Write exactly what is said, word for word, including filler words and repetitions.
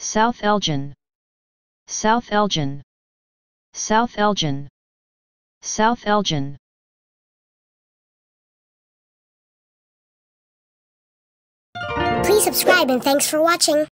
South Elgin, South Elgin, South Elgin, South Elgin. Please subscribe and thanks for watching.